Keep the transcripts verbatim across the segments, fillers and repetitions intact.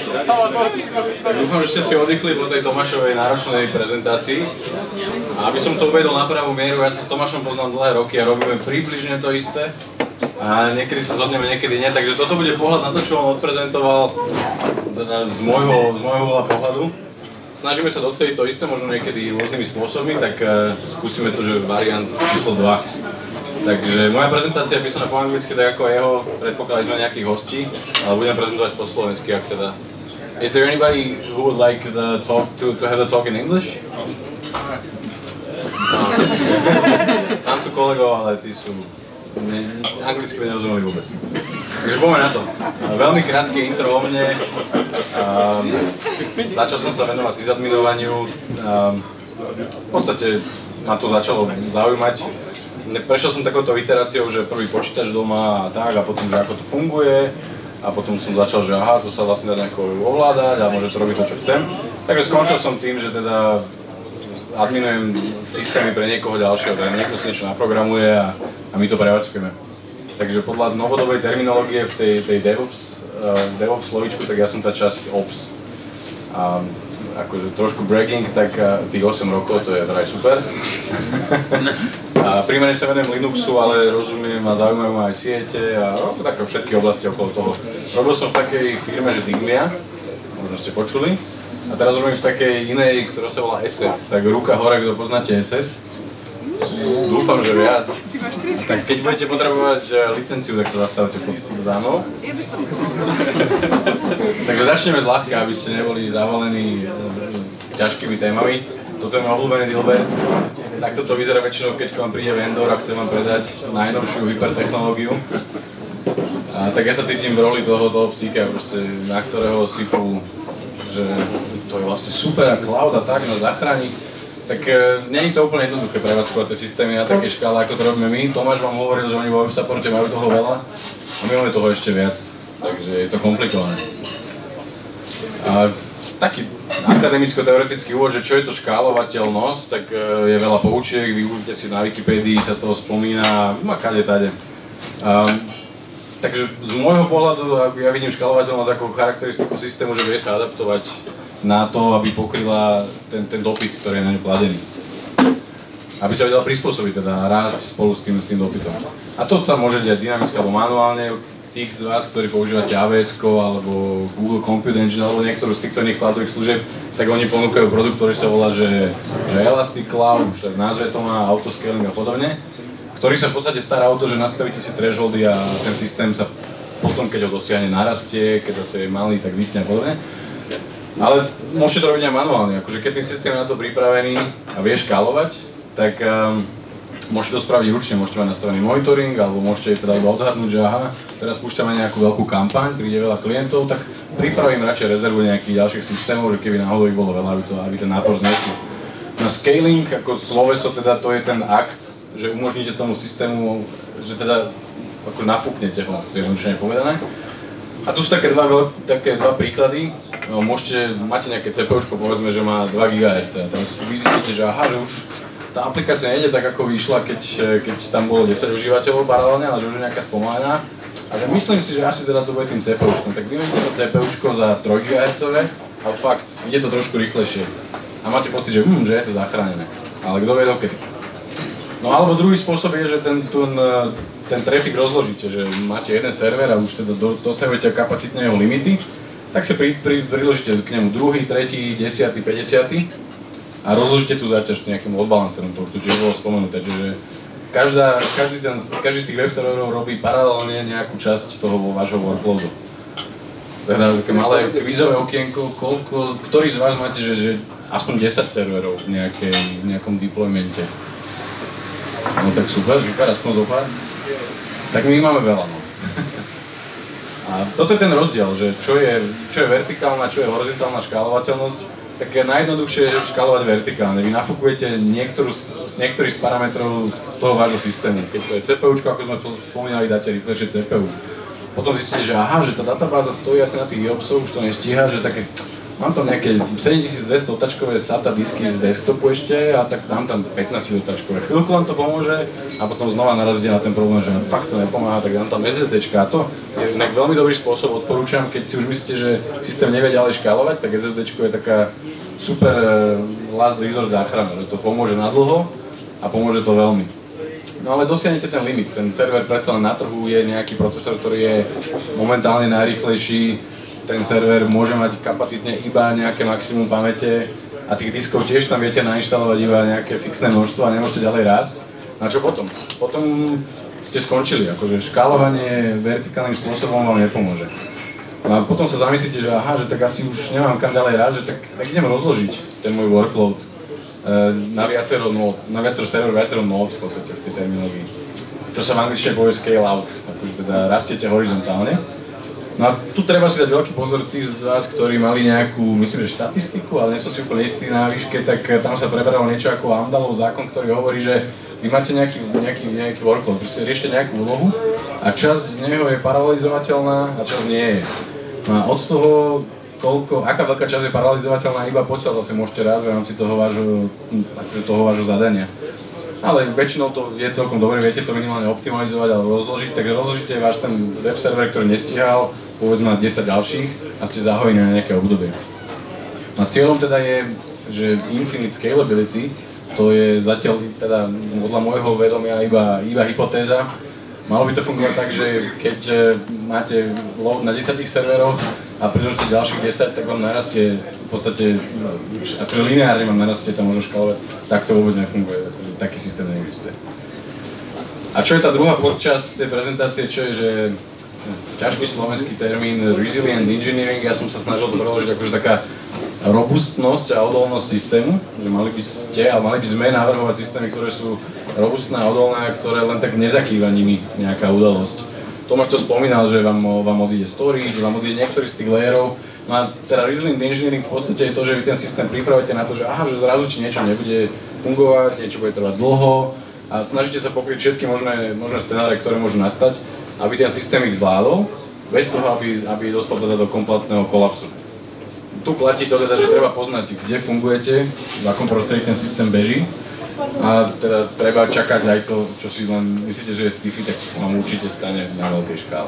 Dúfam, že ste si oddychli po tej Tomášovej náročnej prezentácii. A aby som to uvedol na pravú mieru, ja sa s Tomášom poznám dlhé roky a robíme približne to isté. A niekedy sa zhodneme, niekedy nie, takže toto bude pohľad na to, čo on odprezentoval z môjho, z môjho pohľadu. Snažíme sa doceliť to isté, možno niekedy rôznymi spôsobmi, tak uh, skúsime to, že variant číslo dva. Takže moja prezentácia je písaná po anglicky, tak ako jeho, predpokladali sme nejakých hostí, ale budem prezentovať po slovensky, ak teda. Is there anybody who would like the talk to, to have the talk in English? No. Mám tu kolegov, ale tí sú ne, anglicky by nerozumeli vôbec. Takže poďme na to. Veľmi krátke intro o mne. Um, začal som sa venovať sysadminovaniu. Um, v podstate ma to začalo zaujímať. Prešiel som takouto iteráciou, že prvý počítač doma a tak, a potom, že ako to funguje. A potom som začal, že aha, to sa vlastne dá nejako ovládať a môže to robiť to, čo chcem. Takže skončil som tým, že teda adminujem systémy pre niekoho ďalšieho, teda niekto si niečo naprogramuje a, a my to prevádzkujeme. Takže podľa novodobej terminológie v tej, tej DevOps, uh, DevOps slovíčku, tak ja som tá časť Ops. A akože trošku bragging, tak uh, tých osem rokov, to je vraj super. A primárne sa venujem Linuxu, ale rozumiem a zaujímajú ma aj siete a no, také všetky oblasti okolo toho. Robil som v takej firme, že Digmia, možno ste počuli. A teraz robím v takej inej, ktorá sa volá Asset. Tak ruka hore, kto poznáte Asset. Dúfam, že viac. Tak keď budete potrebovať licenciu, tak to zastavte za mnou. Takže začneme zľahka, aby ste neboli zavalení ťažkými témami. Toto je môj obľúbený Dilbert. Takto to vyzerá väčšinou, keď vám príde vendor a chce vám predať najnovšiu hypertechnológiu. A tak ja sa cítim v roli toho, toho psíka, proste, na ktorého sypú, že to je vlastne super a cloud a tak nás zachráni. Tak e, nie je to úplne jednoduché prevádzkovať tie systémy na také škále, ako to robíme my. Tomáš vám hovoril, že oni vo web supporte majú toho veľa a my máme toho ešte viac, takže je to komplikované. A taký akademicko-teoretický úvod, že čo je to škálovateľnosť, tak e, je veľa poučiek, vygooglite si na Wikipédii, sa toho spomína, má kade tade. Um, takže z môjho pohľadu ja vidím škálovateľnosť ako charakteristiku systému, že vie sa adaptovať na to, aby pokryla ten, ten dopyt, ktorý je na ňu kladený. Aby sa vedela prispôsobiť, teda rásť spolu s tým, s tým dopytom. A to sa môže diať dynamicky alebo manuálne. Tí z vás, ktorí používate á vé es ko alebo Google Compute Engine alebo niektorú z týchto iných cloudových služieb, tak oni ponúkajú produkt, ktorý sa volá, že, že Elastic Cloud, už tak názve to má, autoscaling a podobne, ktorý sa v podstate stará o to, že nastavíte si thresholdy a ten systém sa potom, keď ho dosiahne, narastie, keď zase je malý, tak vypne a podobne. Ale môžete to robiť aj manuálne, akože keď ten systém je na to pripravený a vie škálovať, tak um, môžete to spraviť ručne, môžete mať nastavený monitoring, alebo môžete teda iba odhadnúť, že aha, teraz púšťame nejakú veľkú kampaň, príde veľa klientov, tak pripravím radšej rezervu nejakých ďalších systémov, že keby náhodou ich bolo veľa, aby, to, aby ten nápor znesli. Na scaling, ako sloveso, teda to je ten akt, že umožníte tomu systému, že teda ako nafúknete ho, zjednodušene povedané. A tu sú také dva, také dva príklady. No, môžete, máte nejaké CPUčko, povedzme, že má dva gigahertz. A teraz vy zistíte, že aha, že už tá aplikácia nejde tak, ako vyšla, keď, keď tam bolo desať užívateľov paralelne, ale že už je nejaká spomalená. A že myslím si, že asi teda to bude tým CPUčkom. Tak vymeníte to CPUčko za tri gigahertz, ale fakt, ide to trošku rýchlejšie. A máte pocit, že, hm, že je to zachránené. Ale kto vie dokedy. No alebo druhý spôsob je, že ten, ten, ten trafik rozložíte, že máte jeden server a už teda dosahujete kapacitné jeho limity, tak si pri, pri, priložíte k nemu druhý, tretí, desiatý, päťdesiaty a rozložíte tú záťaž nejakým load balancerom, to už tu tiež bolo spomenuté, čiže každá, každý, ten, každý z tých web serverov robí paralelne nejakú časť toho vášho workloadu. Teda také malé kvízové okienko, koľko, ktorý z vás máte, že, že aspoň desať serverov v, nejakej, v nejakom deploymente. No tak super, super, aspoň zopár. Tak my ich máme veľa, no. A toto je ten rozdiel, že čo je, čo je vertikálna, čo je horizontálna škálovateľnosť, tak je najjednoduchšie škálovať vertikálne. Vy nafúkujete niektorú, niektorý z parametrov toho vášho systému. Keď to je CPUčko, ako sme spomínali, dáte rýchlejšie C P U. Potom zistíte, že aha, že tá databáza stojí asi na tých IOPSoch, už to nestíha, že také mám tam nejaké sedemtisícdvesto otačkové SATA disky z desktopu ešte a tak dám tam pätnásť otačkové. Chvíľku vám to pomôže a potom znova narazíte na ten problém, že fakt to nepomáha, tak dám tam SSDčka. A to je inak veľmi dobrý spôsob, odporúčam, keď si už myslíte, že systém nevie ďalej škálovať, tak SSDčko je taká super last resort záchrana, že to pomôže nadlho a pomôže to veľmi. No ale dosiahnete ten limit, ten server predsa len na trhu je nejaký procesor, ktorý je momentálne najrýchlejší, ten server môže mať kapacitne iba nejaké maximum pamäte a tých diskov tiež tam viete nainštalovať iba nejaké fixné množstvo a nemôžete ďalej rásť. Na čo potom? Potom ste skončili, akože škálovanie vertikálnym spôsobom vám nepomôže. No a potom sa zamyslíte, že aha, že tak asi už nemám kam ďalej rásť, že tak, tak idem rozložiť ten môj workload na viacero nód, na viacero server, viacero nód v podstate v tej terminológii. Čo sa v angličtine povie scale out, akože teda rastiete horizontálne. No a tu treba si dať veľký pozor, tí z vás, ktorí mali nejakú, myslím, že štatistiku, ale nie som si úplne istý na výške, tak tam sa preberalo niečo ako Amdahlov zákon, ktorý hovorí, že vy máte nejaký, nejaký, nejaký workload, proste riešte nejakú úlohu a časť z neho je paralelizovateľná a časť nie je. No a od toho, koľko, aká veľká časť je paralizovateľná, iba potiaľ zase môžete rásť v rámci toho vášho, toho vášho zadania. Ale väčšinou to je celkom dobre, viete to minimálne optimalizovať alebo rozložiť, takže rozložíte váš ten web server, ktorý nestíhal, povedzme na desať ďalších a ste zahojení na nejaké obdobie. No a cieľom teda je, že infinite scalability, to je zatiaľ teda podľa môjho vedomia iba, iba hypotéza. Malo by to fungovať tak, že keď máte load na desiatich serveroch a predĺžite ďalších desať, tak vám narastie v podstate, akože lineárne vám narastie tam možno škálovať, tak to vôbec nefunguje, taký systém neexistuje. A čo je tá druhá podčasť tej prezentácie, čo je, že ťažký slovenský termín resilient engineering, ja som sa snažil to preložiť akože taká robustnosť a odolnosť systému, že mali by ste, ale mali by sme navrhovať systémy, ktoré sú robustné a odolné, ktoré len tak nezakýva nimi nejaká udalosť. Tomáš to spomínal, že vám, vám odíde storage, že vám odíde niektorý z tých layerov. No a teda resilient engineering v podstate je to, že vy ten systém pripravíte na to, že aha, že zrazu ti niečo nebude fungovať, niečo bude trvať dlho a snažíte sa pokryť všetky možné, možné scenáre, ktoré môžu nastať, aby ten systém ich zvládol, bez toho, aby, aby dospel teda do kompletného kolapsu. Tu platí to teda, že treba poznať, kde fungujete, v akom prostredí ten systém beží a teda treba čakať aj to, čo si len myslíte, že je sci-fi, tak sa vám určite stane na veľkej škále.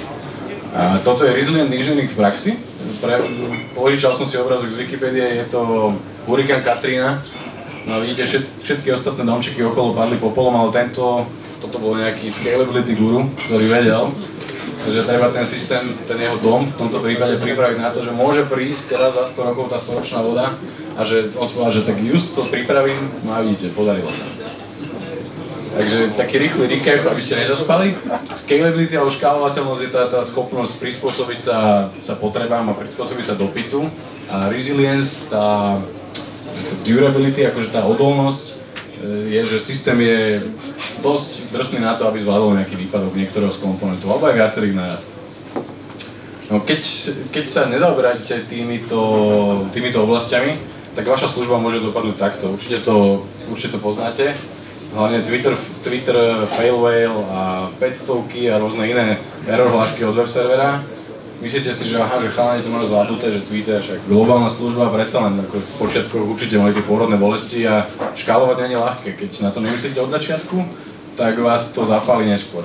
A toto je resilient engineering v praxi. Pre, požičal som si obrázok z Wikipédie, je to hurikán Katrina. No a vidíte, všet, všetky ostatné domčeky okolo padli popolom, ale tento, toto bol nejaký scalability guru, ktorý vedel, že treba ten systém, ten jeho dom v tomto prípade pripraviť na to, že môže prísť raz za sto rokov tá storočná voda a že on povedal, že tak just to pripravím, no a vidíte, podarilo sa. Takže taký rýchly recap, aby ste nezaspali. Scalability alebo škálovateľnosť je tá, tá schopnosť prispôsobiť sa, sa potrebám a prispôsobiť sa dopytu. A resilience, tá, tá durability, akože tá odolnosť, je, že systém je dosť drsný na to, aby zvládol nejaký výpadok niektorého z komponentov, alebo aj viacerých naraz. No keď, keď sa nezaoberáte týmito, týmito oblastiami, tak vaša služba môže dopadnúť takto. Určite to, určite to poznáte. Hlavne Twitter, Twitter fail whale a päťsto a rôzne iné error hlášky od web servera. Myslíte si, že aha, že chalani to majú zvládnuté, že Twitter, však globálna služba, predsa len ako v počiatkoch určite mali tie pôrodné bolesti a škálovať nie je ľahké. Keď na to nemyslíte od začiatku, tak vás to zapáli neskôr.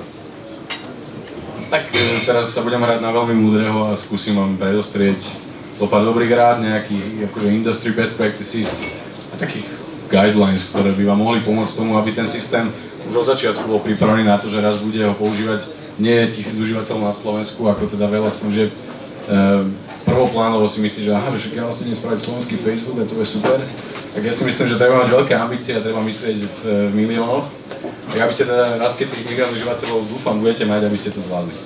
Tak teraz sa budem hrať na veľmi múdreho a skúsim vám predostrieť zo pár dobrých rád, nejakých akože industry best practices a takých guidelines, ktoré by vám mohli pomôcť tomu, aby ten systém už od začiatku bol pripravený na to, že raz bude ho používať nie tisíc užívateľov na Slovensku, ako teda veľa služieb. E, prvoplánovo si myslí, že aha, že však ja vlastne idem spraviť slovenský Facebook a to je super. Tak ja si myslím, že treba mať veľké ambície a treba myslieť v, v miliónoch. Tak aby ste teda raz, keď tých milión užívateľov dúfam, budete mať, aby ste to zvládli.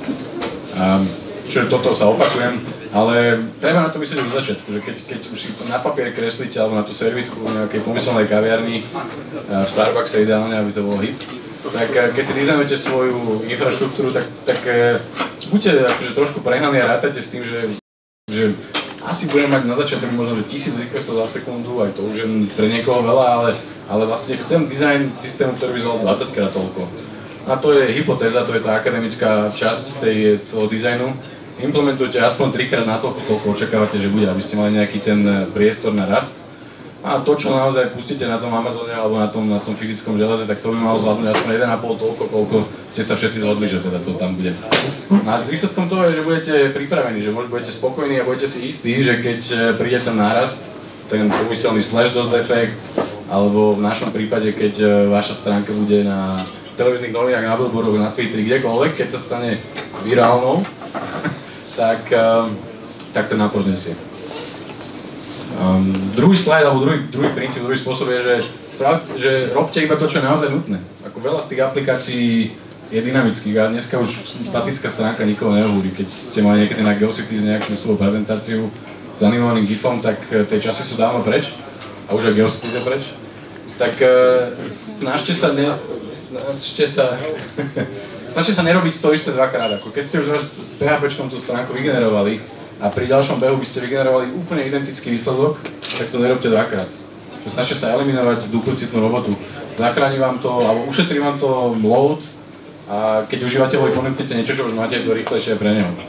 A, čiže toto sa opakujem, ale treba na to myslieť od začiatku, že keď, keď už si na papier kreslíte alebo na tú servitku v nejakej pomyselnej kaviarni, v Starbuckse ideálne, aby to bolo hip, tak keď si dizajnujete svoju infraštruktúru, tak, tak buďte akože trošku prehnaní a rátajte s tým, že, že asi budem mať na začiatok možno že tisíc requestov za sekundu, aj to už je pre niekoho veľa, ale, ale vlastne chcem dizajn systému, ktorý by zvládol dvadsaťkrát toľko. A to je hypotéza, to je tá akademická časť tej, toho dizajnu. implementujete aspoň trikrát na to, koľko očakávate, že bude, aby ste mali nejaký ten priestor na rast. A to, čo naozaj pustíte na tom Amazone alebo na tom, na tom fyzickom železe, tak to by malo zvládnuť aspoň jeden a pol toľko, koľko ste sa všetci zhodli, že teda to tam bude. A výsledkom toho je, že budete pripravení, že možno budete spokojní a budete si istí, že keď príde ten nárast, ten pomyselný slash dot efekt, alebo v našom prípade, keď vaša stránka bude na televíznych novinách, na billboardoch, na Twitteri, kdekoľvek, keď sa stane virálnou, tak, tak ten nápor nesie. Um, druhý slajd, alebo druhý, druhý princíp, druhý spôsob je, že, sprav, že robte iba to, čo je naozaj nutné. Ako veľa z tých aplikácií je dynamických a dneska už statická stránka nikoho nehovorí. Keď ste mali niekedy na GeoCities nejakú svoju prezentáciu s animovaným gifom, tak tie časy sú dávno preč a už aj GeoCities je preč. Tak uh, snažte sa, ne, snažte sa, snažte sa nerobiť to isté dvakrát. Ako keď ste už raz PHPčkom tú stránku vygenerovali, a pri ďalšom behu by ste vygenerovali úplne identický výsledok, tak to nerobte dvakrát. Snažte sa eliminovať duplicitnú robotu. Zachráni vám to, alebo ušetrí vám to load a keď užívateľovi ponúknete niečo, čo už máte, je to rýchlejšie pre neho.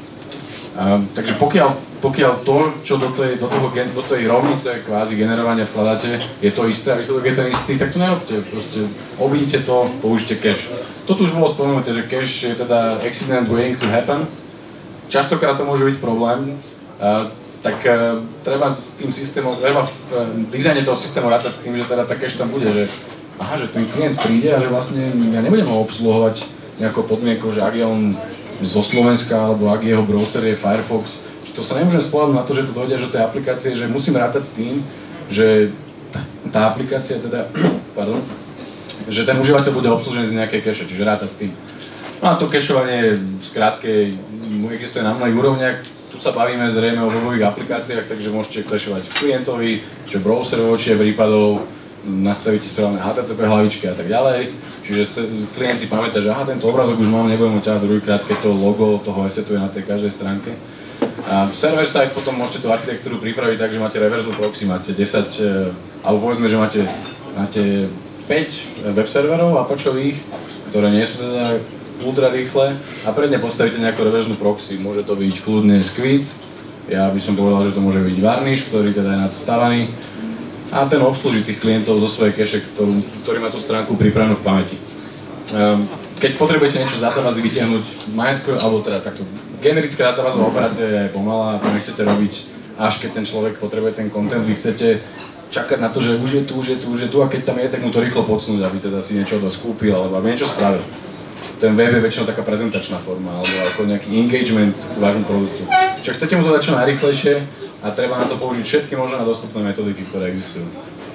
A, takže pokiaľ, pokiaľ to, čo do tej, do, toho, do tej rovnice kvázi generovania vkladáte, je to isté a výsledok je ten istý, tak to nerobte. Proste obíďte to, použite cache. To tu už bolo spomenuté, že cache je teda accident waiting to happen. Častokrát to môže byť problém, uh, tak uh, treba s tým systémom, treba v uh, dizajne toho systému rátať s tým, že teda tá cache tam bude, že aha, že ten klient príde a že vlastne ja nebudem ho obsluhovať nejakou podmienkou, že ak je on zo Slovenska alebo ak jeho browser je Firefox, že to sa nemôžem spoľahnúť na to, že to dojde až do tej aplikácie, že musím rátať s tým, že tá, tá aplikácia teda, pardon, že ten užívateľ bude obslužený z nejakej cache, čiže rátať s tým. No a to cacheovanie v skrátke existuje na mnohých úrovniach. Tu sa bavíme zrejme o webových aplikáciách, takže môžete cachovať v klientovi, že browser vočie prípadov, nastavíte správne há té té pé hlavičky a tak ďalej. Čiže klient si pamätá, že aha, tento obrazok už mám, nebudem ho ťahať druhýkrát, keď to logo toho esetuje na tej každej stránke. A v server side potom môžete tú architektúru pripraviť tak, že máte reverse proxy, máte desať, alebo povedzme, že máte, máte päť web serverov Apacheových, ktoré nie sú teda ultra rýchle a pred ne postavíte nejakú reverznú proxy. Môže to byť kľudne Squid, ja by som povedal, že to môže byť Varnish, ktorý teda je na to stavaný a ten obslúži tých klientov zo svojej cache, ktorý, ktorý má tú stránku pripravenú v pamäti. Um, keď potrebujete niečo z databázy vytiahnuť MySQL, alebo teda takto generická databázová operácia je aj pomalá, to nechcete robiť až keď ten človek potrebuje ten content, vy chcete čakať na to, že už je tu, už je tu, už je tu a keď tam je, tak mu to rýchlo podsnúť, aby teda si niečo skúpil alebo aby niečo spravil. Ten web je väčšinou taká prezentačná forma, alebo ako nejaký engagement k vášmu produktu. Čiže chcete mu to dať čo najrýchlejšie a treba na to použiť všetky možné dostupné metodiky, ktoré existujú.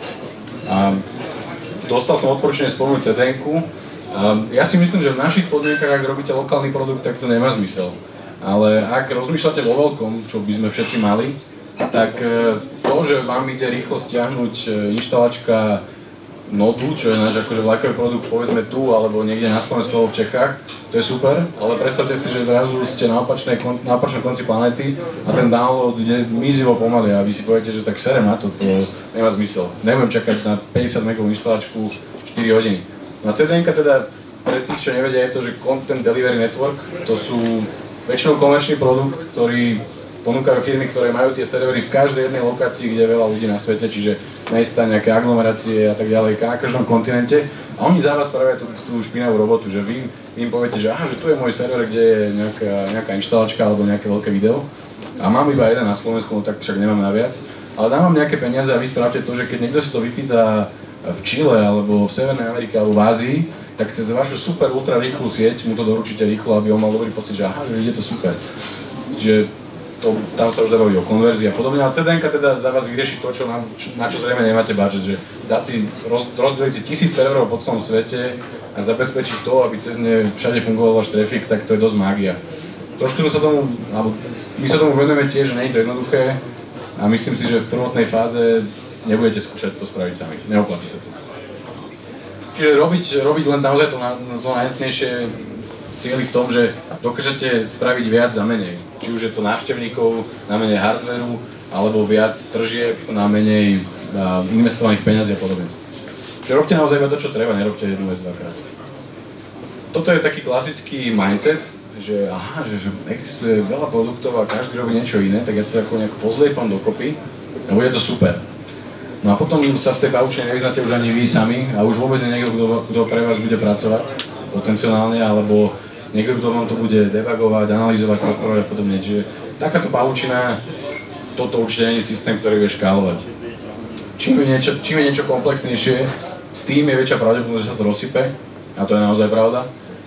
A dostal som odporúčanie spomenúť cé dé enku. Ja si myslím, že v našich podmienkach, ak robíte lokálny produkt, tak to nemá zmysel. Ale ak rozmýšľate vo veľkom, čo by sme všetci mali, tak to, že vám ide rýchlo stiahnuť inštalačka Nodu, čo je náš akože vlakový produkt, povedzme tu, alebo niekde na Slovensku alebo v Čechách, to je super, ale predstavte si, že zrazu ste na, opačnej, na opačnom konci planety a ten download ide mizivo pomaly a vy si poviete, že tak serem na to, to nemá zmysel. Nebudem čakať na päťdesiat megovú inštalačku štyri hodiny. Na cé dé enka teda, pre tých, čo nevedia, je to, že Content Delivery Network, to sú väčšinou komerčný produkt, ktorý ponúkajú firmy, ktoré majú tie servery v každej jednej lokácii, kde je veľa ľudí na svete, čiže mesta, nejaké aglomerácie a tak ďalej, na každom kontinente. A oni za vás spravia tú, tú špinavú robotu, že vy im poviete, že aha, že tu je môj server, kde je nejaká, nejaká inštalačka alebo nejaké veľké video a mám iba jeden na Slovensku, no tak však nemám naviac, ale dám vám nejaké peniaze a vy spravte to, že keď niekto si to vypýta v Čile alebo v Severnej Amerike alebo v Ázii, tak cez vašu super ultra rýchlu sieť mu to doručíte rýchlo, aby on mal dobrý pocit, že aha, že ide to super. Čiže to, tam sa už dá baviť o konverzii a podobne, ale cé dé enka teda za vás vyrieši to, čo na, na čo zrejme nemáte budget, že dať si, roz, rozdeliť si tisíc serverov po celom svete a zabezpečiť to, aby cez ne všade fungoval váš traffic, tak to je dosť mágia. Trošku sa tomu, alebo my sa tomu venujeme tiež, že nie je to jednoduché a myslím si, že v prvotnej fáze nebudete skúšať to spraviť sami, neoplatí sa to. Čiže robiť, robiť len naozaj to, to najnutnejšie cieli v tom, že dokážete spraviť viac za menej. Či už je to návštevníkov na menej hardvéru, alebo viac tržieb na menej uh, investovaných peňazí a podobne. Čiže robte naozaj iba to, čo treba, nerobte jednu vec dvakrát. Toto je taký klasický mindset, že aha, že, že existuje veľa produktov a každý robí niečo iné, tak ja to ako nejak pozliepam dokopy a bude to super. No a potom sa v tej pavučine nevyznáte už ani vy sami a už vôbec nie niekto, kto, kto pre vás bude pracovať potenciálne, alebo niekto, kto vám to bude debugovať, analyzovať, podporovať a podobne. Čiže takáto pavučina, toto určite nie je systém, ktorý vie škálovať. Čím je niečo, čím je niečo komplexnejšie, tým je väčšia pravdepodobnosť, že sa to rozsype, a to je naozaj pravda.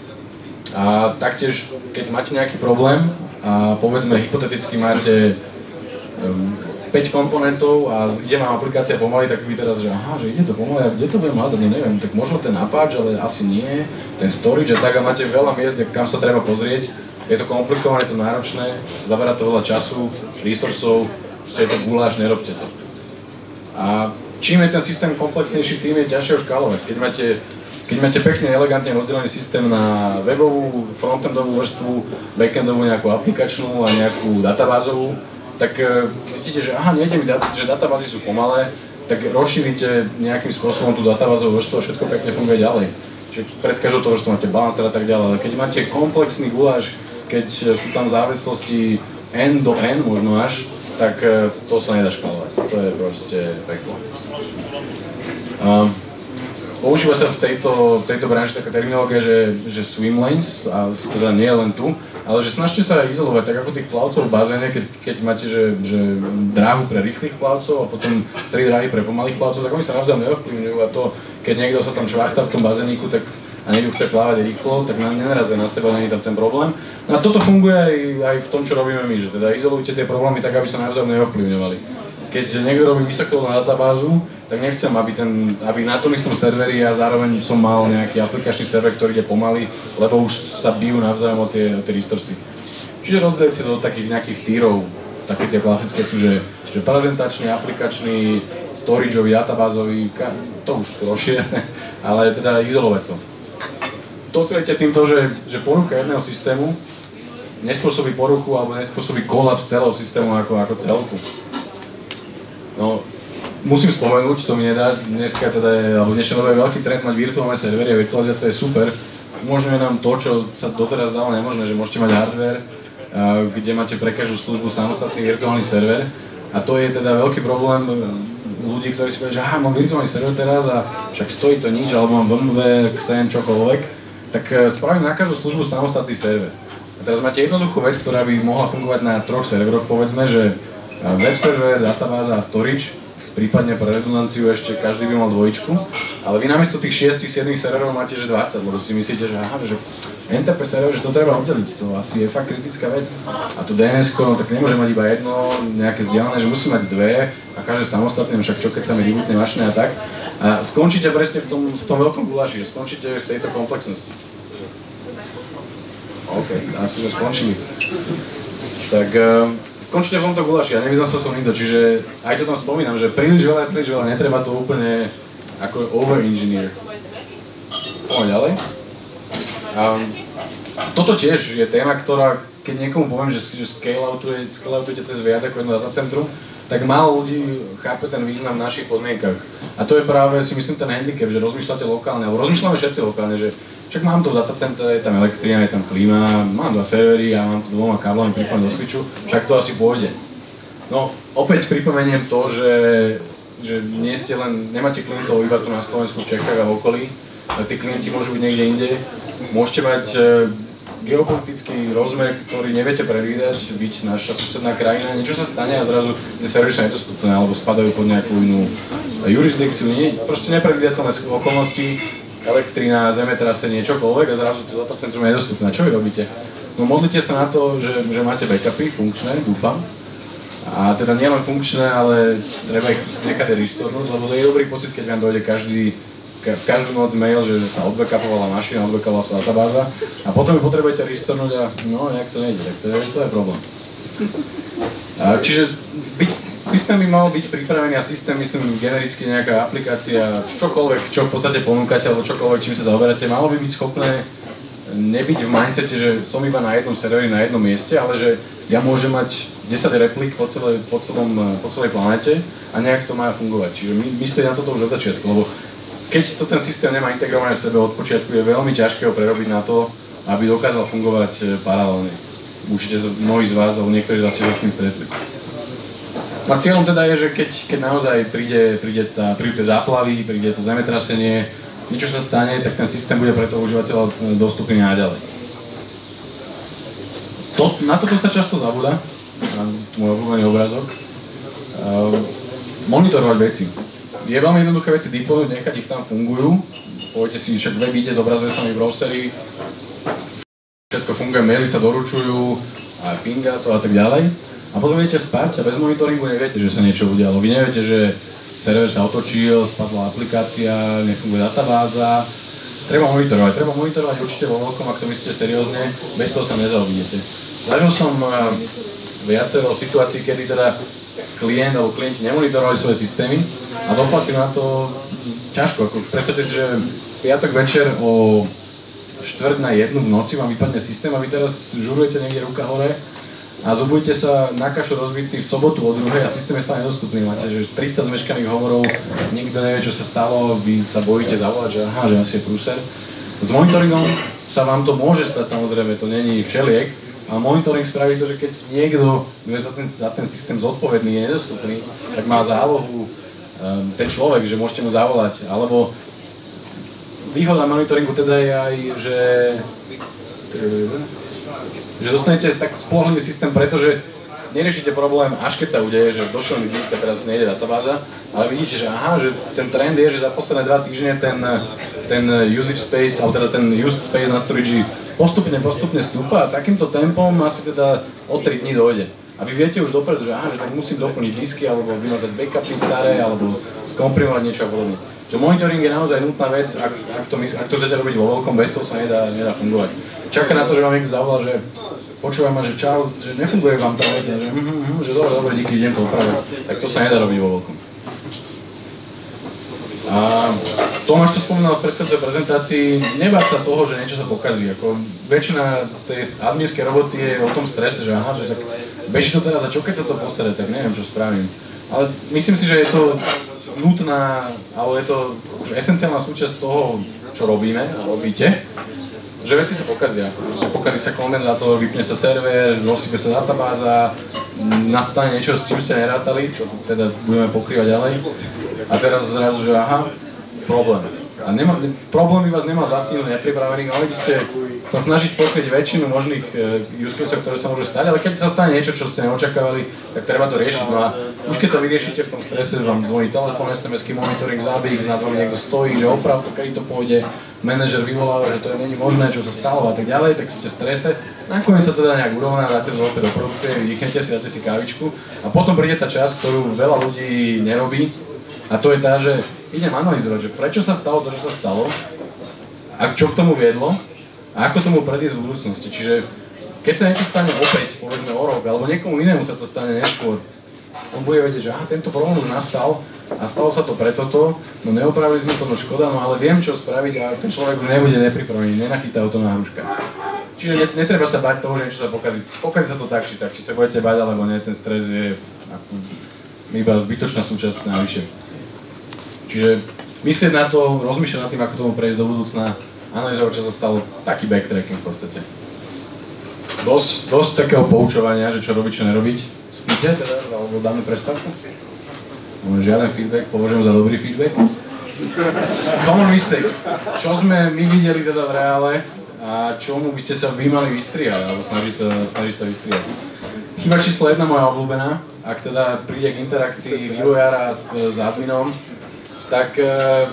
A taktiež, keď máte nejaký problém a povedzme hypoteticky máte um, päť komponentov a ide vám aplikácia pomaly, tak vy teraz, že aha, že ide to pomaly, a kde to budem hľadať, no neviem, tak možno ten Apache, ale asi nie, ten storage a tak, a máte veľa miest, kam sa treba pozrieť. Je to komplikované, je to náročné, zabera to veľa času, resursov, proste je to guláš, nerobte to. A čím je ten systém komplexnejší, tým je ťažšie ho škálovať. Keď máte, keď máte pekne, elegantne rozdelený systém na webovú, frontendovú vrstvu, backendovú nejakú aplikačnú a nejakú databázovú, tak zistíte, že aha, nejde mi, že databázy sú pomalé, tak rozšírite nejakým spôsobom tú databázovú vrstvu a všetko pekne funguje ďalej. Čiže pred každou to vrstvou máte balancer a tak ďalej, ale keď máte komplexný guláš, keď sú tam závislosti N do N možno až, tak to sa nedá škálovať. To je proste peklo. Um, používa sa v tejto, v tejto branži taká terminológia, že, že swim lanes, a teda nie je len tu, ale že snažte sa izolovať, tak ako tých plavcov v bazéne, keď, keď máte že, že dráhu pre rýchlych plavcov a potom tri dráhy pre pomalých plavcov, tak oni sa navzájom neovplyvňujú a to, keď niekto sa tam čvachta v tom bazéniku, tak a niekto chce plávať rýchlo, tak nenarazia na seba, nie je tam ten problém. No a toto funguje aj, aj v tom, čo robíme my, že teda izolujte tie problémy tak, aby sa navzájom neovplyvňovali. Keď niekto robí vysoko na databázu, tak nechcem, aby, ten, aby na tom istom serveri ja zároveň som mal nejaký aplikačný server, ktorý ide pomaly, lebo už sa bijú navzájom o tie, o tie resursy. Čiže rozdeliť si do takých nejakých tírov, také tie klasické sú, že, že prezentačný, aplikačný, storageový, databázový, to už sú rozšírené, ale teda izolovať to. To celete týmto, že, že porucha jedného systému nespôsobí poruchu alebo nespôsobí kolaps celého systému ako, ako celku. No, musím spomenúť, to mi nedá, dneska teda je, alebo dnešné dobe je veľký trend mať virtuálne servery a virtualizácia je super. Umožňuje nám to, čo sa doteraz dalo nemožné, že môžete mať hardware, kde máte pre každú službu samostatný virtuálny server. A to je teda veľký problém ľudí, ktorí si povedia, že aha, mám virtuálny server teraz a však stojí to nič, alebo mám VMware, Xen, čokoľvek, tak spravím na každú službu samostatný server. A teraz máte jednoduchú vec, ktorá by mohla fungovať na troch serveroch, povedzme, že web server, databáza a storage, prípadne pre redundanciu ešte každý by mal dvojičku, ale vy namiesto tých šiestich siedmich serverov máte že dvadsať, lebo si myslíte, že aha, že en té pé server, že to treba oddeliť, to asi je fakt kritická vec. A to dé en esko, no tak nemôže mať iba jedno, nejaké vzdialené, že musí mať dve a každé samostatné, však čo keď sa mi rebootne mašina a tak. A skončíte presne v tom, v tom veľkom guláši, že skončíte v tejto komplexnosti. OK, asi sme skončili. Tak uh, skončíte v tomto guláši, ja nevyznal sa v tom nikto, čiže aj to tam spomínam, že príliš veľa je príliš veľa, netreba to úplne ako over-engineer. Poďme ďalej. Um, toto tiež je téma, ktorá, keď niekomu poviem, že, že scale-outuje, scale-outujete cez viac ako jedno datacentrum, tak málo ľudí chápe ten význam v našich podmienkach. A to je práve, si myslím, ten handicap, že rozmýšľate lokálne, alebo rozmýšľame všetci lokálne, že však mám to v datacentre, je tam elektrina, je tam klíma, mám dva servery a mám to dvoma káblami pripojené do switchu, však to asi pôjde. No, opäť pripomeniem to, že, že nie ste len, nemáte klientov iba tu na Slovensku, v Čechách a v okolí, ale tí klienti môžu byť niekde inde. Môžete mať geopolitický rozmer, ktorý neviete predvídať, byť naša susedná krajina, niečo sa stane a zrazu tie servery sú nedostupné alebo spadajú pod nejakú inú jurisdikciu, nie, proste nepredvídateľné okolnosti, elektrina, zemetrasenie, čokoľvek a zrazu to datacentrum je nedostupné. Čo vy robíte? No modlite sa na to, že, že máte backupy funkčné, dúfam. A teda nielen funkčné, ale treba ich nechať restornúť, lebo to je dobrý pocit, keď vám dojde každý v každú noc mail, že sa odbackupovala mašina, odbackupovala sa databáza a potom ju potrebujete restornúť a no, nejak to nejde, tak to je, to je problém. A čiže byť, systém by mal byť pripravený a systém, myslím, genericky nejaká aplikácia, čokoľvek, čo v podstate ponúkate, alebo čokoľvek, čím sa zaoberáte, malo by byť schopné nebyť v mindsete, že som iba na jednom serveri, na jednom mieste, ale že ja môžem mať desať replik po, celé, po, celom, po celej planete a nejak to má fungovať. Čiže my, myslieť na toto už od začiatku, lebo keď to ten systém nemá integrované v sebe od počiatku, je veľmi ťažké ho prerobiť na to, aby dokázal fungovať paralelne. Určite mnohí z vás, alebo niektorí z vás ste sa s tým stretli. A cieľom teda je, že keď, keď naozaj príde, príde tá, prídu tie záplavy, príde to zemetrasenie, niečo sa stane, tak ten systém bude pre toho užívateľa dostupný naďalej. To, na toto sa často zabúda, na môj obľúbený obrázok. Uh, monitorovať veci. Je veľmi jednoduché veci deployuť, nechať ich tam fungujú. Pôjdete si, však web ide, zobrazuje sa mi browsery, všetko funguje, maily sa doručujú, a pinga to a tak ďalej. A potom idete spať a bez monitoringu neviete, že sa niečo udialo. Vy neviete, že server sa otočil, spadla aplikácia, nefunguje databáza. Treba monitorovať. Treba monitorovať určite vo veľkom, ak to myslíte seriózne, bez toho sa nezaobídete. Zažil som viacero situácií, kedy teda klient alebo klienti nemonitorovali svoje systémy a doplatili na to ťažko. Ako predstavte si, že piatok večer o štvrť na jednu v noci vám vypadne systém a vy teraz žurujete niekde ruka hore a zobudíte sa na kašu rozbitý v sobotu o druhej a systém je stále nedostupný. Máte že tridsať zmeškaných hovorov, nikto nevie, čo sa stalo, vy sa bojíte zavolať, že aha, že asi je prúser. S monitoringom sa vám to môže stať, samozrejme, to není všeliek, a monitoring spraví to, že keď niekto, kto je za ten, za ten systém zodpovedný, je nedostupný, tak má zálohu um, ten človek, že môžete mu zavolať, alebo výhoda monitoringu teda je aj, že že dostanete tak spoľahlivý systém, pretože neriešite problém, až keď sa udeje, že došiel mi disk a teraz nejde databáza, ale vidíte, že aha, že ten trend je, že za posledné dva týždne ten, ten usage space, alebo teda ten used space na storage postupne, postupne stúpa a takýmto tempom asi teda o tri dní dojde. A vy viete už dopredu, že aha, že tak musím doplniť disky, alebo vymazať backupy staré, alebo skomprimovať niečo a podobne. Že monitoring je naozaj nutná vec, ak, ak, to, ak to chcete robiť vo veľkom, bez toho sa nedá, nedá fungovať. Čaká na to, že vám niekto zavolá, že počúvaj ma, že čau, že nefunguje vám tá vec, že, mm, mm, že dobre, dobre, díky, idem to opravať. Tak to sa nedá robiť vo veľkom. A Tomáš to spomínal v predchádzajúcej prezentácii, nebáť sa toho, že niečo sa pokazí. Ako väčšina z tej adminskej roboty je o tom strese, že aha, že tak beží to teraz a čo keď sa to posere, tak neviem, čo spravím. Ale myslím si, že je to nutná, alebo je to už esenciálna súčasť toho, čo robíme a robíte, že veci sa pokazia. Že pokazí sa kondenzátor, vypne sa server, rozsype sa databáza, nastane niečo, s čím ste nerátali, čo teda budeme pokrývať ďalej. A teraz zrazu, že aha, problém. A nema, problémy vás nemal zastihnúť nepripravených, ale by ste sa snažiť pokryť väčšinu možných use cases, ktoré sa môžu stať, ale keď sa stane niečo, čo ste neočakávali, tak treba to riešiť. No a už keď to vyriešite v tom strese, vám zvoní telefón, es em esky, monitoring, zábik, nad vami niekto stojí, že oprav to, keď to pôjde, manažer vyvoláva, že to je není možné, čo sa stalo a tak ďalej, tak ste v strese. Nakoniec sa to teda nejak urovná, dáte to opäť do produkcie, vydýchnete si, dáte si kávičku a potom príde tá časť, ktorú veľa ľudí nerobí, a to je tá, že idem analyzovať, že prečo sa stalo to, čo sa stalo, a čo k tomu viedlo a ako tomu predísť v budúcnosti. Čiže keď sa niečo stane opäť, povedzme o rok, alebo niekomu inému sa to stane neskôr, on bude vedieť, že aha, tento problém už nastal a stalo sa to pre toto, no neopravili sme to, no škoda, no ale viem, čo spraviť a ten človek už nebude nepripravený, nenachytá ho to na hruška. Čiže netreba sa bať toho, že niečo sa pokazí. Pokazí sa to tak, či tak, či sa budete bať, alebo nie, ten stres je ako, iba zbytočná súčasť navyše. Čiže myslieť na to, rozmýšľať nad tým, ako tomu prejsť do budúcna, analyzovať, čo sa stalo, taký backtracking v podstate. Dosť, dosť takého poučovania, že čo robiť, čo nerobiť. Spíte teda, alebo dáme prestávku? Žiaden feedback, považujem za dobrý feedback. Common mistakes. Čo sme my videli teda v reále a čomu by ste sa vy mali vystriať, alebo snažiť sa, snažiť sa vystriať. Chyba číslo jedna, moja obľúbená, ak teda príde k interakcii vývojára s, s adminom, tak uh,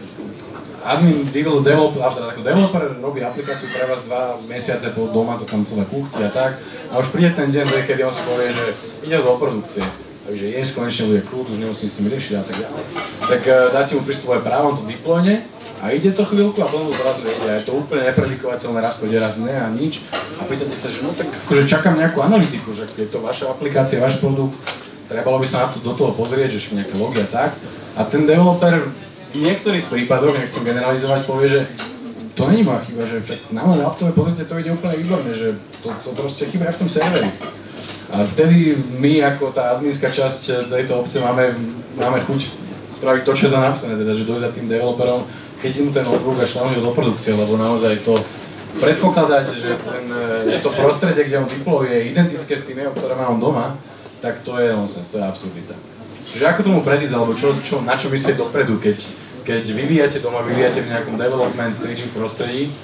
admin developer, developer robí aplikáciu pre vás dva mesiace po doma, to tam celé kuchti a tak. A už príde ten deň, kedy on si povie, že ide do produkcie. Takže yes, konečne bude kľud, už nemusím s tým riešiť a tak ďalej. Tak uh, dáte mu prístupové právo, to deployne a ide to chvíľku a potom zrazu ide. A je to úplne nepredikovateľné, raz to ide, raz ne a nič. A pýtate sa, že no tak akože čakám nejakú analytiku, že je to vaša aplikácia, váš produkt, trebalo by sa na to do toho pozrieť, že nejaké logy a tak. A ten developer v niektorých prípadoch, nechcem generalizovať, povie, že to není moja chyba, že však na mojom laptope, pozrite, to ide úplne výborne, že to, to proste chyba aj v tom serveri. A vtedy my ako tá adminská časť tejto obce máme, máme chuť spraviť to, čo je tam napísané, teda, že dojsť za tým developerom, keď mu ten notebook a šľahnuť do produkcie, lebo naozaj to predpokladať, že, ten, že to prostredie, kde on deployuje, je identické s tým jeho, ktoré má on doma, tak to je nonsens, to je absurdita. Čiže ako tomu predísť, alebo čo, čo, na čo myslieť dopredu, keď, keď vyvíjate doma, vyvíjate v nejakom development, staging prostredí,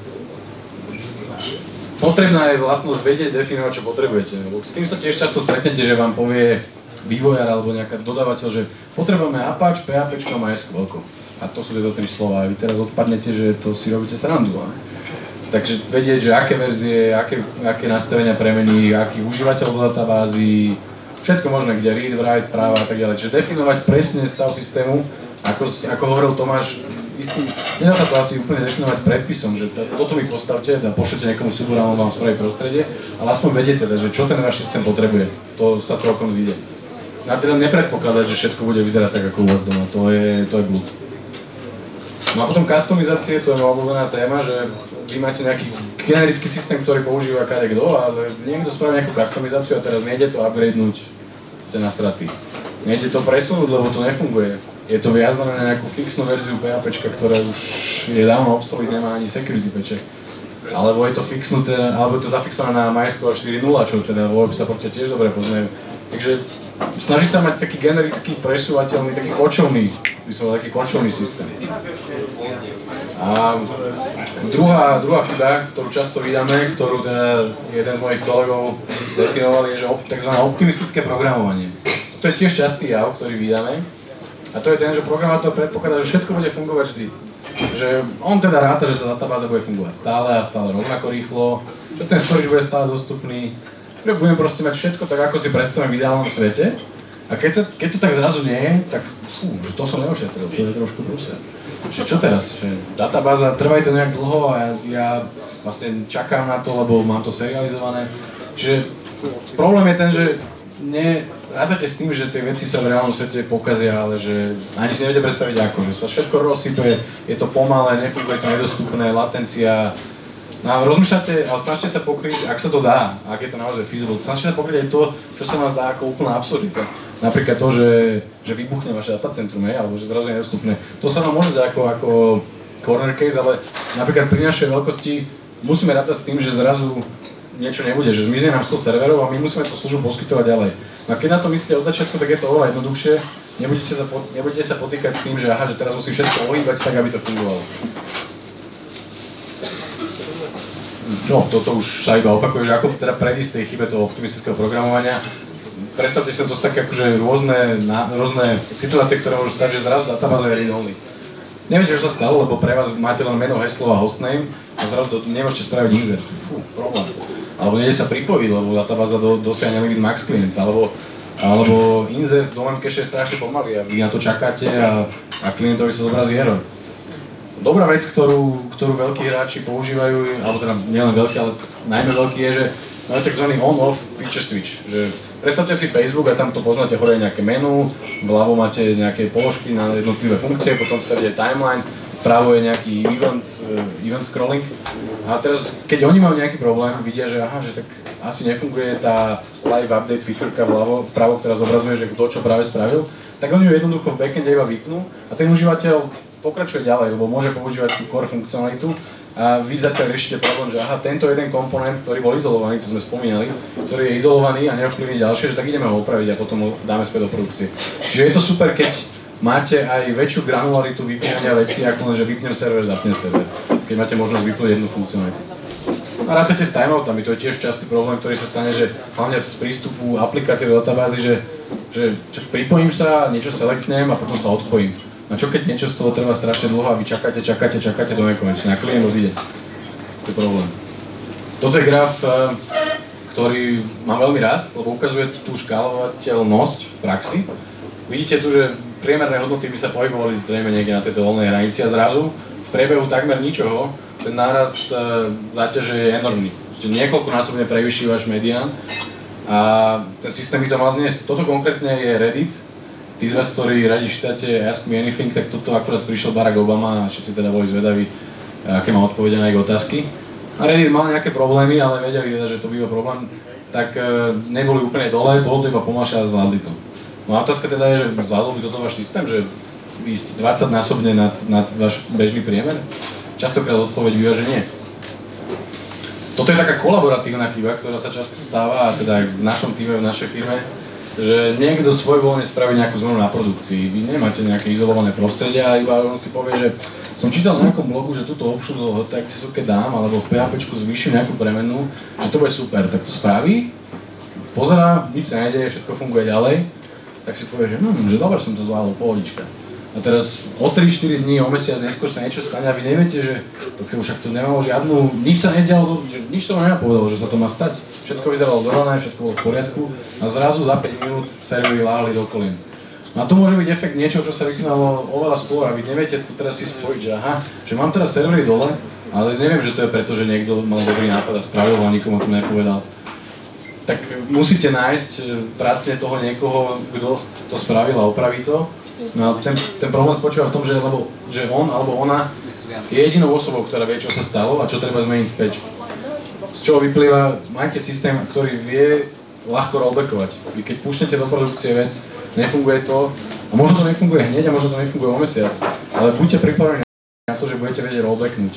potrebná je vlastnosť vedieť, definovať, čo potrebujete. Lebo s tým sa tiež často stretnete, že vám povie vývojár alebo nejaká dodávateľ, že potrebujeme Apache, PHP, MySQL. A to sú tieto tri slova. A vy teraz odpadnete, že to si robíte srandu. Ne? Takže vedieť, že aké verzie, aké, aké nastavenia premení, aký užívateľ do databázy, všetko možné, kde read, write, práva a tak ďalej. Čiže definovať presne stav systému, ako, ako hovoril Tomáš, istý, nedá sa to asi úplne definovať predpisom, že to, toto mi postavte a pošlete niekomu súbor a on vám spraví prostredie, ale aspoň vediete teda, že čo ten váš systém potrebuje. To sa celkom zíde. A teda nepredpokladať, že všetko bude vyzerať tak, ako u vás doma, to je, to je blúd. No a potom customizácie, to je moja obľúbená téma, že vy máte nejaký generický systém, ktorý používa kadekto, ale niekto spraví nejakú customizáciu a teraz nejde to upgradenúť, ste nasratý. Nejde to presunúť, lebo to nefunguje. Je to viazané na nejakú fixnú verziu PHP, ktorá už je dávno obsolete, nemá ani security patche. Alebo je to fixnuté, alebo je to zafixované na MySQL štyri bodka nula, čo teda vo web supporte tiež dobre poznajú. Takže snažiť sa mať taký generický, presúvateľný, taký kočovný, by som bol taký kočovný systém. A druhá, druhá chyba, ktorú často vydáme, ktorú teda jeden z mojich kolegov definoval, je že tzv. Optimistické programovanie. To je tiež častý jav, ktorý vydáme. A to je ten, že programátor predpokladá, že všetko bude fungovať vždy. Že on teda ráta, že tá databáza bude fungovať stále a stále rovnako rýchlo, že ten storage bude stále dostupný, že budeme proste mať všetko tak, ako si predstavíme v ideálnom svete. A keď, sa, keď to tak zrazu nie je, tak fú, že to som neošetril, to je trošku prúser. Že čo teraz? Že databáza, trvá to nejak dlho a ja, ja vlastne čakám na to, lebo mám to serializované. Čiže problém je ten, že ne, rátate s tým, že tie veci sa v reálnom svete pokazia, ale že ani si neviete predstaviť ako, že sa všetko rozsype, je to pomalé, nefunguje to, nedostupné, latencia. No a rozmýšľate, ale snažte sa pokryť, ak sa to dá, ak je to naozaj feasible, snažte sa pokryť aj to, čo sa vás dá ako úplná absurdita. Napríklad to, že, že vybuchne vaše datacentrum, alebo že zrazu je nedostupné. To sa vám môže dať ako, ako corner case, ale napríklad pri našej veľkosti musíme rátať s tým, že zrazu niečo nebude, že zmizne nám sto serverov a my musíme tú službu poskytovať ďalej. No a keď na to myslíte od začiatku, tak je to oveľa jednoduchšie. Nebudete sa, nebudete sa potýkať s tým, že aha, že teraz musím všetko ohýbať tak, aby to fungovalo. No, toto už sa iba opakuje, že ako teda predísť tej chybe toho optimistického programovania. Predstavte si to sú také akože rôzne, na, rôzne situácie, ktoré môžu stať, že zrazu databáza je read-only. Neviete, čo sa stalo, lebo pre vás máte len meno, heslo a hostname a zrazu do, nemôžete spraviť insert. Fú, problém. Alebo nejde sa pripojiť, lebo databáza do, dosiahne limit max clients, alebo, alebo insert do M cache je strašne pomalý a vy na to čakáte a, a klientovi sa zobrazí error. Dobrá vec, ktorú, ktorú veľkí hráči používajú, alebo teda nielen veľkí, ale najmä veľký je, že majú tzv. On-off feature switch. Že predstavte si Facebook a tam to poznáte, hore je nejaké menu, vľavo máte nejaké položky na jednotlivé funkcie, potom stredie timeline, vpravo je nejaký event, uh, event scrolling. A teraz, keď oni majú nejaký problém, vidia, že aha, že tak asi nefunguje tá live update featureka vľavo, vpravo, ktorá zobrazuje, že kto čo práve spravil, tak oni ju jednoducho v backende iba vypnú a ten užívateľ pokračuje ďalej, lebo môže používať tú core funkcionalitu a vy zatiaľ riešite problém, že aha, tento jeden komponent, ktorý bol izolovaný, to sme spomínali, ktorý je izolovaný a neovplyvní ďalšie, že tak ideme ho opraviť a potom ho dáme späť do produkcie. Čiže je to super, keď máte aj väčšiu granularitu vypínania vecí, ako len, že vypnem server, zapnem server, keď máte možnosť vypnúť jednu funkcionalitu. A rátate s timeoutami, to je tiež častý problém, ktorý sa stane, že hlavne z prístupu aplikácie do databázy, že, že pripojím sa, niečo selektnem a potom sa odpojím. A čo keď niečo z toho trvá strašne dlho a vy čakáte, čakáte, čakáte do nekonečna a klient odíde. To je problém. Toto je graf, ktorý mám veľmi rád, lebo ukazuje tú škálovateľnosť v praxi. Vidíte tu, že priemerné hodnoty by sa pohybovali zrejme niekde na tejto voľnej hranici a zrazu v priebehu takmer ničoho ten nárast záťaže je enormný. Niekoľkonásobne prevyší váš medián a ten systém by to mal zniesť. Toto konkrétne je Reddit. Tí z vás, ktorí radi čítate Ask Me Anything, tak toto akurát prišiel Barack Obama a všetci teda boli zvedaví, aké má odpovede na ich otázky. A Reddit mal nejaké problémy, ale vedeli teda, že to býva problém, tak neboli úplne dole, bolo to iba pomalšie a zvládli to. No a otázka teda je, že zvládol by toto váš systém, že ísť dvadsaťnásobne nad, nad váš bežný priemer? Častokrát odpoveď býva, že nie. toto je taká kolaboratívna chyba, ktorá sa často stáva, a teda aj v našom týme, v našej firme, že niekto svojvoľne spraví nejakú zmenu na produkcii. Vy nemáte nejaké izolované prostredie a iba on si povie, že som čítal na nejakom blogu, že túto opšu do hot-accessorke dám, alebo v PHPčku zvýšim nejakú premenu, že to bude super, tak to spraví, pozerá, nič sa nedeje, všetko funguje ďalej, tak si povie, že hm, že dobre som to zvládol, pohodička. A teraz o tri štyri dní, o mesiac neskôr sa niečo stane a vy neviete, že to však to nemalo žiadnu, nič sa nedialo, že nič tomu nenapovedalo, že sa to má stať. Všetko vyzeralo zrovnané, všetko bolo v poriadku a zrazu za päť minút servery láhli do kolín. No a to môže byť efekt niečo, čo sa vykonalo oveľa skôr a vy neviete to teraz si spojiť, že aha, že mám teraz servery dole, ale neviem, že to je preto, že niekto mal dobrý nápad a spravil ho a nikomu to nepovedal. Tak musíte nájsť pracne toho niekoho, kto to spravil a opraví to. No a ten, ten problém spočíva v tom, že, lebo, že on alebo ona je jedinou osobou, ktorá vie, čo sa stalo a čo treba zmeniť späť. Z čoho vyplýva, máte systém, ktorý vie ľahko rollbackovať. Vy keď púšnete do produkcie vec, nefunguje to, a možno to nefunguje hneď a možno to nefunguje o mesiac, ale buďte pripravení na to, že budete vedieť rollbacknúť.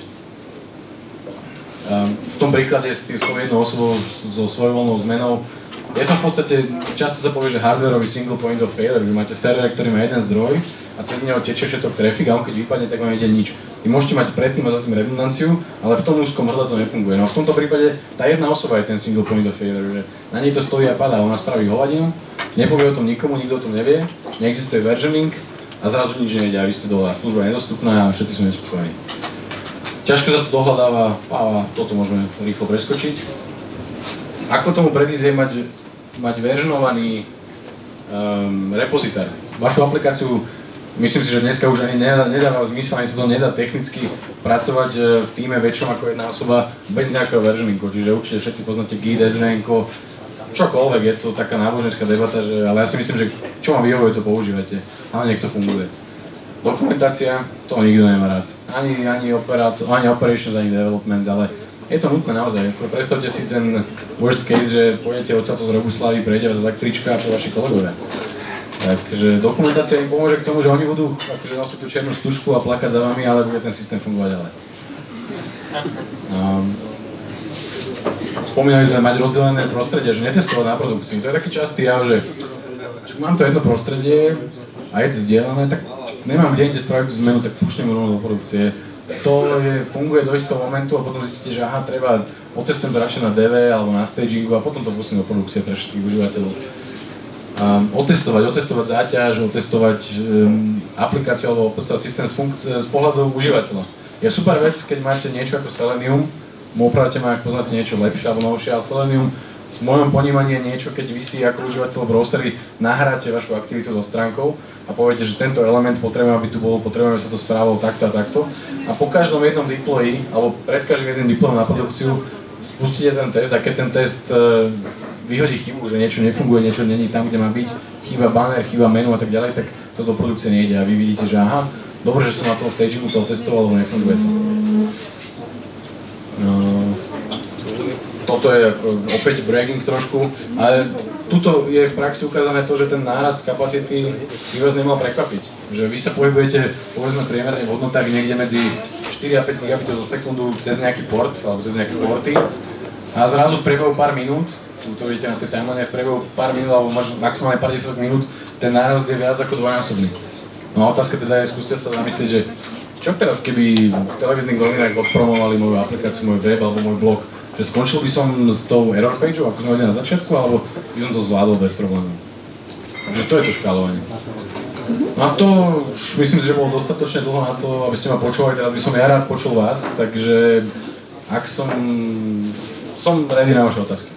Um, v tom príklade s tým svojou jednou osobou so svojvoľnou zmenou, je to v podstate, často sa povie, že hardwareový single point of failure, že máte server, ktorý má jeden zdroj a cez neho tečie všetok trafik a on keď vypadne, tak vám ide nič. Vy môžete mať predtým a za tým redundanciu, ale v tom úzkom hrdle to nefunguje. No v tomto prípade tá jedna osoba je ten single point of failure, že na nej to stojí a padá, ona spraví hovadinu, nepovie o tom nikomu, nikto o tom nevie, neexistuje versioning a zrazu nič nejde a vy ste dole, služba je nedostupná a všetci sú nespokojní. Ťažko sa to dohľadáva, a toto môžeme rýchlo preskočiť. Ako tomu predísť je mať, mať versionovaný um, repozitár. Vašu aplikáciu, myslím si, že dneska už ani nedá, nedáva zmysel, ani sa to nedá technicky pracovať v týme väčšom ako jedna osoba bez nejakého versioningu. Čiže určite všetci poznáte Git, es vé en, čokoľvek, je to taká náboženská debata, že, ale ja si myslím, že čo vám vyhovuje, to používate. Ale nech to funguje. Dokumentácia, to nikto nemá rád. Ani, ani, operátor, ani operations, ani development, ale je to nutné naozaj. Predstavte si ten worst case, že pôjdete odtiaľto z Robuslavy, prejde vás električka a čo vaši kolegovia. Takže dokumentácia im pomôže k tomu, že oni budú akože nosiť tú čiernu stužku a plakať za vami, ale bude ten systém fungovať ďalej. Um, spomínali sme mať rozdelené prostredie, že netestovať na produkcii. To je taký častý jav, že mám to jedno prostredie a je to zdieľané, tak nemám kde inde spraviť tú zmenu, tak púšťam rovno do produkcie. To je, funguje do istého momentu a potom zistíte, že aha, treba otestujem to radšej na dé vé alebo na stagingu a potom to pustím do produkcie pre všetkých užívateľov. Um, otestovať, otestovať záťaž, otestovať um, aplikáciu alebo otestovať systém z, funkcie, z pohľadu užívateľa. Je super vec, keď máte niečo ako Selenium, opravte ma, ak poznáte niečo lepšie alebo novšie, ale Selenium v mojom ponímaní je niečo, keď vy si ako užívateľ browsery nahráte vašu aktivitu so stránkou a poviete, že tento element potrebujeme, aby tu bol, potrebujeme, aby sa to správalo takto a takto. A po každom jednom deployi, alebo pred každým jedným deployom na produkciu spustíte ten test a keď ten test uh, vyhodí chybu, že niečo nefunguje, niečo není tam, kde má byť, chýba banner, chýba menu a tak ďalej, tak to do produkcie nejde a vy vidíte, že aha, dobre, že som na tom stagingu to testoval, ale nefunguje to. No, toto je opäť bragging trošku, ale tuto je v praxi ukázané to, že ten nárast kapacity by vás nemal prekvapiť. Že vy sa pohybujete, povedzme priemerne v hodnotách niekde medzi štyri a päť gigabitov za sekundu cez nejaký port, alebo cez nejaké porty a zrazu v priebehu pár minút, to vidíte na tej timeline, v priebehu pár minút alebo maximálne pár desať minút, ten nárast je viac ako dvojnásobný. No a otázka teda je, skúste sa zamyslieť, že čo teraz, keby v televíznych novinách odpromovali moju aplikáciu, môj web alebo môj blog, že skončil by som s tou error pageou, ako sme vedeli na začiatku, alebo by som to zvládol bez problémov. Takže to je to skalovanie. No a to už myslím si, že bolo dostatočne dlho na to, aby ste ma počúvali, teraz by som ja rád počul vás, takže ak som, som ready na vaše otázky.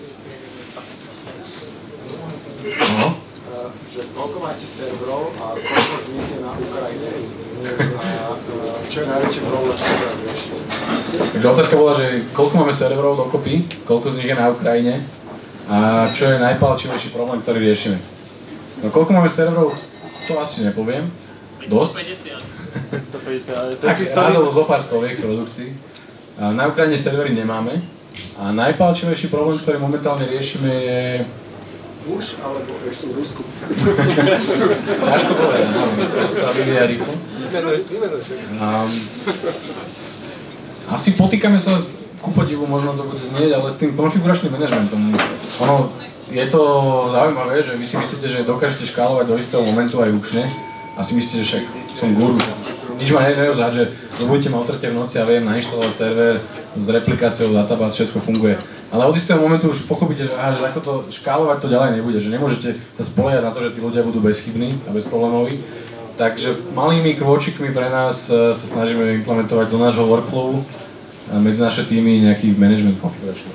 No. Že koľko máte serverov a koľko z nich je na Ukrajine a čo je najväčší problém, ktorý riešite? Takže otázka bola, že koľko máme serverov dokopy, koľko z nich je na Ukrajine a čo je najpálčivejší problém, ktorý riešime. No koľko máme serverov, to asi nepoviem. Dosť? stopäťdesiat, ale to tak áno, zo pár stoviek produkcií. Na Ukrajine servery nemáme a najpálčivejší problém, ktorý momentálne riešime je... Už, alebo ešte v Rusku? Ťažko povedať, no, to sa vyvíja rýchlo. Um, asi potýkame sa ku podivu možno to bude znieť, ale s tým konfiguračným manažmentom, ono, je to zaujímavé, že vy si myslíte, že dokážete škálovať do istého momentu aj ručne a si myslíte, že však som guru. Nič ma nerozhľad, že budete ma o tretej v noci a viem nainštalovať server s replikáciou databáz, všetko funguje. Ale od istého momentu už pochopíte, že, aha, že ako to škálovať to ďalej nebude, že nemôžete sa spoliehať na to, že tí ľudia budú bezchybní a bezproblémoví. Takže malými krôčikmi pre nás sa snažíme implementovať do nášho workflowu medzi naše týmy nejaký management konfiguračný.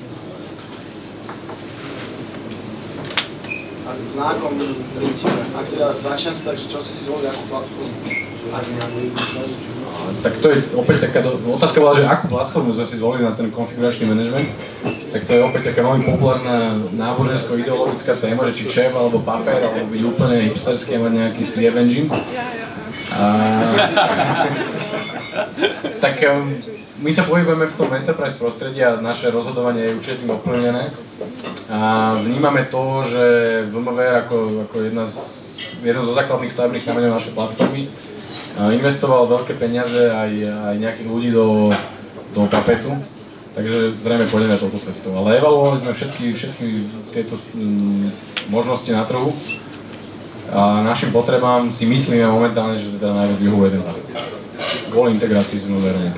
A v znakom princípe, ak teda začnete, takže čo ste si zvolili ako platformu? Tak to je opäť taká, do... otázka bola, že akú platformu sme si zvolili na ten konfiguračný management. Tak to je opäť taká veľmi populárna nábožensko-ideologická téma, že či čef alebo papier, alebo byť úplne hipsterský a mať nejaký C F engine. A... tak um, my sa pohybujeme v tom enterprise prostredí a naše rozhodovanie je určite tým ovplyvnené. A vnímame to, že V M W R ako, ako jedna z, jeden zo základných stavebných kameňov našej platformy investoval veľké peniaze aj, aj nejakých ľudí do, do papetu, takže zrejme pôjdeme touto cestou. Ale evaluovali sme všetky, všetky tieto mm, možnosti na trhu a našim potrebám si myslíme momentálne, že teda najviac vyhovuje ten papet. Kvôli integrácii s novérne.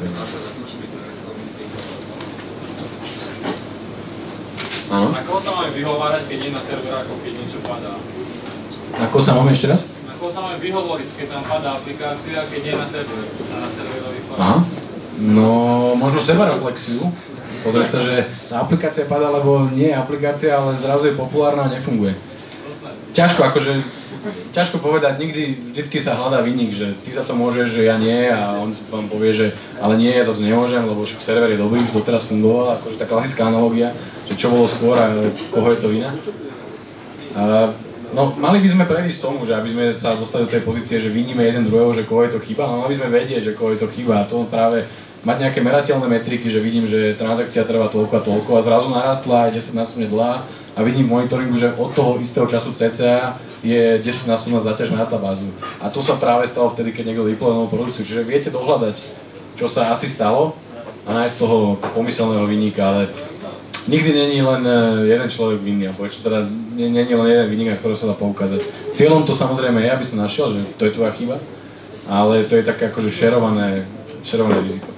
Áno? Ako sa máme vyhovárať, keď je na serverách, ako keď niečo padá? Ako sa máme ešte raz? Ako sa máme vyhovoriť, keď tam padá aplikácia, keď nie je na server, a na serverových padá? Aha. No, možno sebareflexiu. Pozrieť sa, že tá aplikácia padá, lebo nie je aplikácia, ale zrazu je populárna a nefunguje. Ťažko, akože, ťažko povedať, nikdy, vždycky sa hľadá vinník, že ty za to môžeš, že ja nie, a on vám povie, že ale nie, ja za to nemôžem, lebo však server je dobrý, doteraz fungoval, akože tá klasická analogia, že čo bolo skôr a koho je to vina. A, no, mali by sme prejsť tomu, že aby sme sa dostali do tej pozície, že viníme jeden druhého, že koho je to chyba, ale mali by sme vedieť, že koho je to chyba, a to práve mať nejaké merateľné metriky, že vidím, že transakcia trvá toľko a toľko a zrazu narastla aj desaťnásobne dlhá a vidím v monitoringu, že od toho istého času cca je desaťnásobná záťaž na databázu. A to sa práve stalo vtedy, keď niekto deployoval novú produkciu, čiže viete dohľadať, čo sa asi stalo a nájsť toho pomyselného vinníka, ale nikdy není len jeden človek vinný, alebo čo teda není len jeden vinník, na ktorého sa dá poukázať. Cieľom to samozrejme je, aby som našiel, že to je tvoja chyba, ale to je také akože šerované, šerované riziko.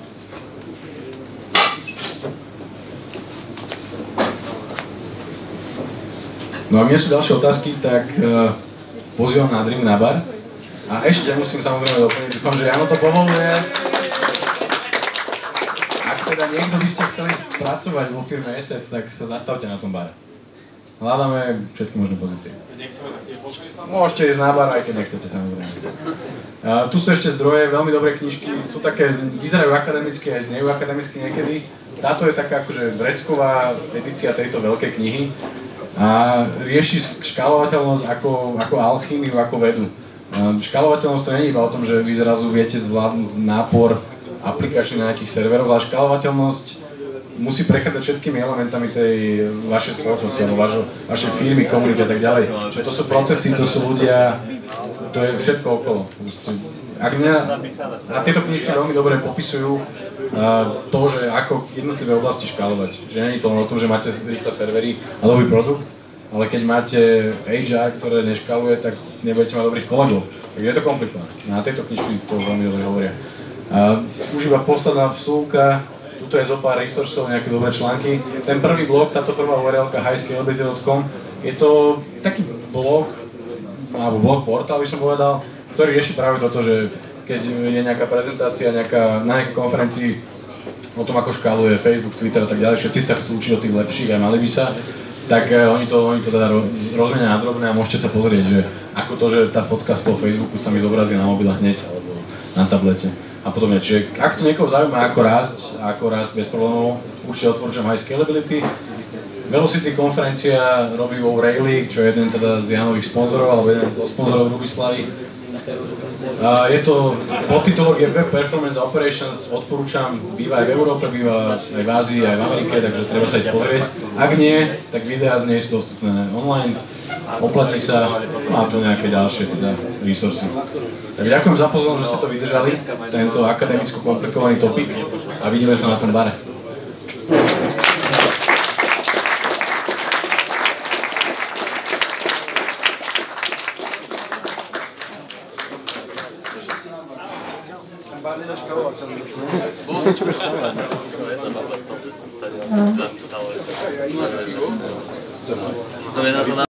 No a mne sú ďalšie otázky, tak uh, pozývam na Dream na bar. A ešte musím samozrejme doplniť, dúfam, že Jano to povoluje. Ak teda niekto by ste chceli pracovať vo firme Asset, tak sa zastavte na tom bare. Hľadáme všetky možné pozície. Môžete ísť na bar, aj keď nechcete, samozrejme. Uh, tu sú ešte zdroje, veľmi dobré knižky, sú také, vyzerajú akademicky, aj znejú akademicky niekedy. Táto je taká akože vrecková edícia tejto veľkej knihy. A rieši škálovateľnosť ako, ako alchýmiu, ako vedu. Škálovateľnosť to nie je iba o tom, že vy zrazu viete zvládnuť nápor aplikačný na nejakých serverov, ale škálovateľnosť musí prechádzať všetkými elementami tej vašej spoločnosti, alebo vašo, vašej firmy, komunity a tak ďalej. Čiže to sú procesy, to sú ľudia, to je všetko okolo. Ak mňa, a tieto knižky veľmi dobre popisujú to, že ako jednotlivé oblasti škálovať. Že nie je to len o tom, že máte rýchle servery a dobrý produkt, ale keď máte há er, ktoré neškáluje, tak nebudete mať dobrých kolegov. Takže je to komplikované. Na tejto knižky to veľmi dobre hovoria. A už iba posledná vsúka, tuto je zo pár resursov, nejaké dobré články. Ten prvý blog, táto prvá ú er elka high scalability bodka com, je to taký blog, alebo blog portál by som povedal, ktorý rieši práve toto, že keď je nejaká prezentácia nejaká, na nejakej konferencii o tom, ako škáluje Facebook, Twitter a tak ďalej, všetci sa chcú učiť od tých lepších, aj mali by sa, tak uh, oni, to, oni to teda rozmenia na drobné a môžete sa pozrieť, že ako to, že tá fotka z toho Facebooku sa mi zobrazí na mobile hneď, alebo na tablete a podobne. Čiže ak to niekoho zaujíma, ako rásť, ako rásť bez problémov, určite odporúčam High Scalability. Velocity konferencia robí vo Rayleigh, čo je jeden teda z Janových sponzorov, alebo jeden zo sponzorov Rubislavy. Uh, je to podtitulok je Web Performance Operations, odporúčam, býva aj v Európe, býva aj v Ázii, aj v Amerike, takže treba sa ísť pozrieť. Ak nie, tak videá z nej sú dostupné online, oplatí sa, má tu nejaké ďalšie teda resursy. Tak ďakujem za pozornosť, že ste to vydržali, tento akademicko komplikovaný topik a vidíme sa na tom bare. Bardziej školovať som myšľu. Niečo školovať. Jedna baba sa v stadióne napísala, že...